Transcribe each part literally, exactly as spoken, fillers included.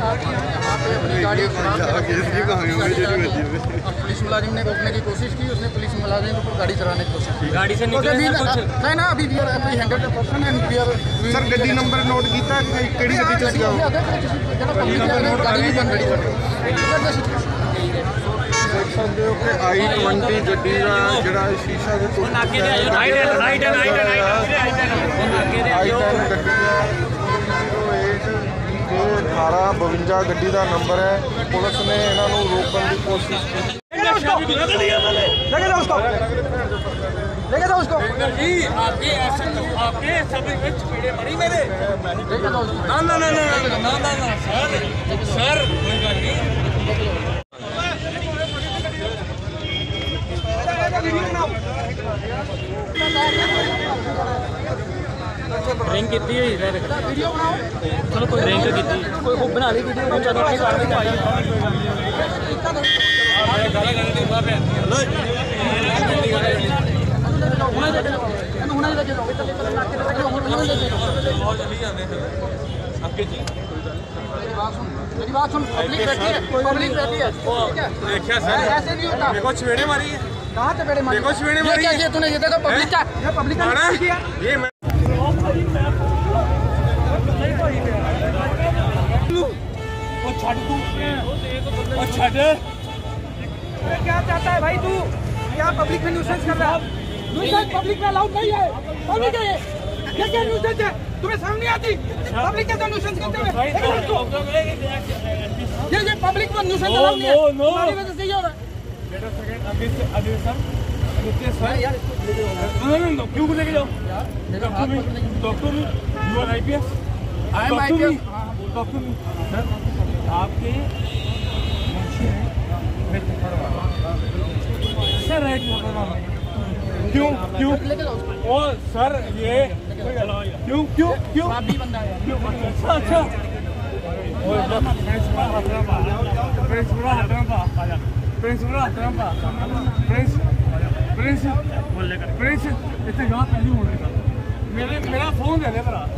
यहाँ पे अपनी गाड़ी पुलिस मुलाजिम ने रोकने की कोशिश की, उसने पुलिस मुलाजिम के ऊपर गाड़ी चलाने की कोशिश की। गाड़ी से निकले नहीं ना, अभी we are hundred percent and we are sir गड्डी नंबर नोट किया किहड़ी गड्डी च सीगा गाड़ी भी बंद खड़ी देख सकते हो कि आई ट्वेंटी गड्डी का जिहड़ा शीशा दे आई टेन गड्डी अठारह बवंजा गड्डी का नंबर है। पुलिस ने इन्हों रोकने की कोशिश की। लेके जाओ उसको, लेके जाओ उसको। जी आपके आपके सभी चपेड़े मारी मेरे। लेके जाओ उसको। ना ना ना ना ना ना ना सर सर कोई बात नहीं। रिंग कितनी हुई इधर वीडियो बनाओ, चलो कोई रिंग कितनी कोई खूब बना ली वीडियो में ज्यादा अपनी कार्रवाई पाई मेरी बात सुन, पब्लिक बैठी है, पब्लिक बैठी है, ठीक है? देखिए सर, ऐसे नहीं होता। देखो चपेड़े मारी है। कहाँ चपेड़े मारी? देखो चपेड़े मारी है। ये तूने ये देखो पब्लिक का, ये पब्लिक का किया। ये मैं वो छड़ तू वो छड़ क्या चाहता है भाई तू? क्या पब्लिक में न्यूसेंस कर रहा है? न्यूसेंस पब्लिक में अलाउड नहीं है। पब्लिक है ये, ये क्या न्यूसेंस है? तुम्हें समझ नहीं आती? पब्लिक कैसे न्यूसेंस करते हैं? ये ये पब्लिक पर न्यूसेंस अलाउड नहीं है। हमारी वजह से ये हो रहा है। बेटा सेकंड अभी से अभी सर देखिए सर यार क्यों लेके जाओ doctor me doctor me you are IPS I am IPS doctor me sir आपके मुंशी हैं सर राइट क्यों क्यों ओ सर ये क्यों क्यों क्यों बंदा है क्यों अच्छा अच्छा प्रिंसिपल हतरम्पा प्रिंस प्रिंस प्रिंस इतने यहाँ पहली होने का मेरे मेरा फोन दे दे भरा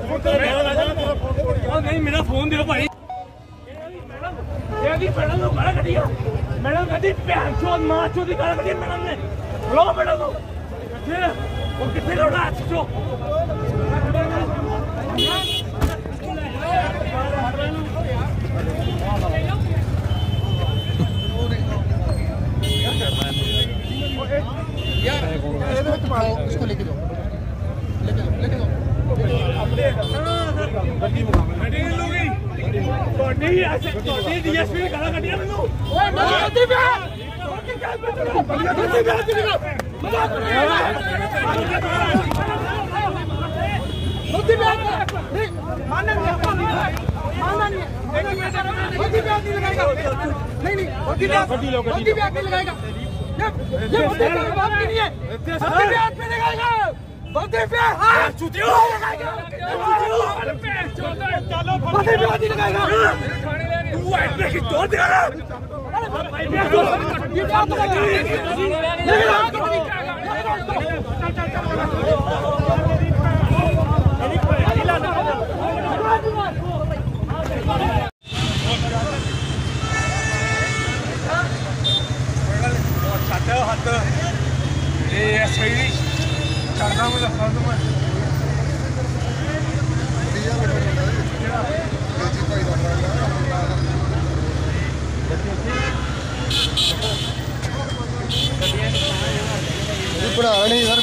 नहीं मेरा फोन दे भाई ये दी मैडम को गाला कटिया मैडम कहती भैन चोद मां चोद की गाला कटिया मैडम ने लो मैडम को फिर वो कितने लोड़ा अच्छो यार इसको लेके जाओ, लेके जाओ, लेके जाओ। गड्डी गड्डी लोगी बॉडी ऐसे बॉडी डीएसपी गाला कटिया मैनू ओए मेरी गड्डी पे गड्डी क्या पे चलो गड्डी पे आती नहीं मजाक कर रहा है गड्डी पे आती नहीं मानना नहीं मानना नहीं गड्डी पे आती लगाएगा नहीं नहीं गड्डी पे गड्डी पे आती लगाएगा ये ये गड्डी पे बात नहीं है गड्डी पे हाथ में लगाएगा गड्डी पे हाथ चूतियो लगाएगा चलो गड्डी पे हाथ लगाएगा तू ऐसे की तोड़ देगा ये बात तो हाथ ये सही करना मुझे फर्ज में पढ़ा नहीं सर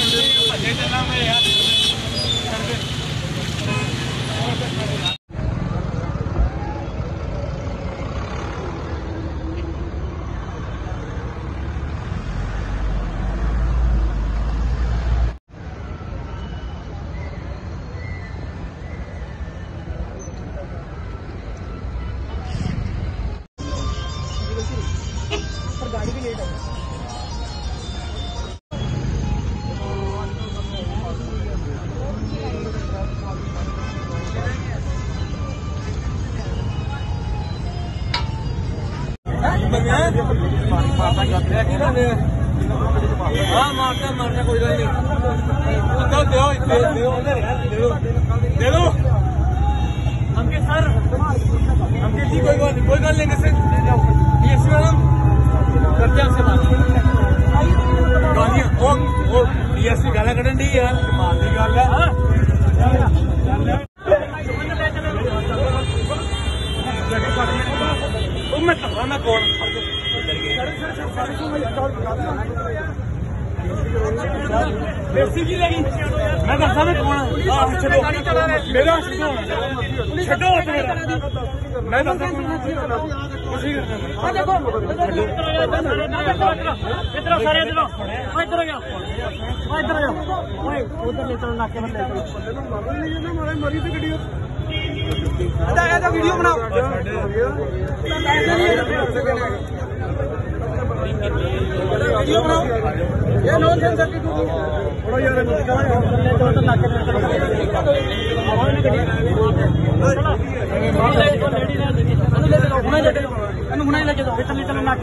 गाड़ी भी लेट है। हाँ मारना मारना कोई गल नहीं दो दो दे दो दे दो हमके सर हमके कोई गल नहीं किसी डीएसपी मैडम करते हैं आपसे बात गालियां वो डीएसपी गाला कढ़न दी है माल की गल है मैं मैं कौन बेसिक लगी मैं दसा मैं कौन मेरा छो मैं दसा इधर सारे इधर इधर गया इधर गया उधर लेकर नाके बंद मरी से गड्डी ऐसा वीडियो बनाओ वीडियो बनाओ ये नॉन सेंस की थोड़ा यार हुने लेके जाओ इतने इतने नाके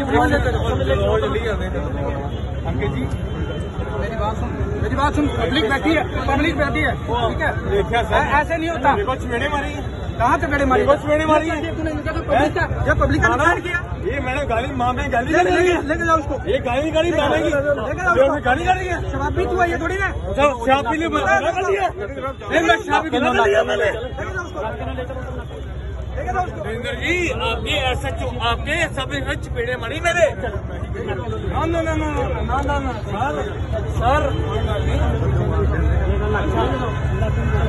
अंकित जी मेरी बात सुन मेरी बात सुन पब्लिक बैठी है पब्लिक बैठी है ठीक है ऐसे नहीं होता चपेड़े मारी कहाँ चपेड़े मारी चपेड़े मारी जब पब्लिक का नुकसान किया ये मैंने गाली माँ में गाली लेके जाओ उसको ये गाली गाली माँ में लेके जाओ गाली गाली है शराब पी तू है ये थोड़ी ना शराब पी लिया मैं शराब पी मैंने नरेंद्र जी आपके ऐसा आपके सब चपेड़े मारी मेरे ना ना ना ना ना ना सर सर